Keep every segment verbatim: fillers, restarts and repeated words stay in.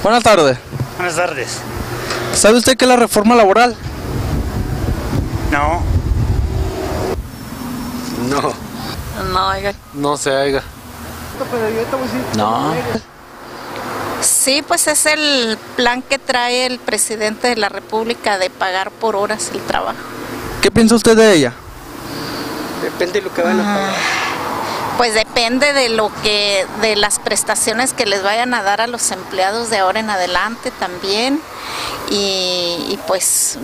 Buenas tardes. Buenas tardes. ¿Sabe usted qué es la reforma laboral? No. No. No, oiga. No se oiga. No. Sí, pues es el plan que trae el presidente de la República de pagar por horas el trabajo. ¿Qué piensa usted de ella? Depende de lo que van a pagar. Pues depende de lo que, de las prestaciones que les vayan a dar a los empleados de ahora en adelante también, y, y pues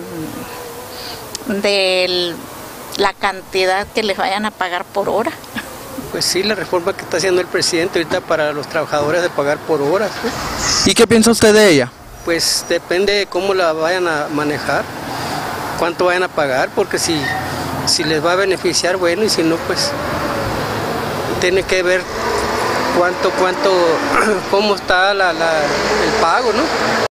de la cantidad que les vayan a pagar por hora. Pues sí, la reforma que está haciendo el presidente ahorita para los trabajadores de pagar por horas, ¿no? ¿Y qué piensa usted de ella? Pues depende de cómo la vayan a manejar, cuánto vayan a pagar, porque si, si les va a beneficiar, bueno, y si no, pues tiene que ver cuánto, cuánto, cómo está la, la, el pago, ¿no?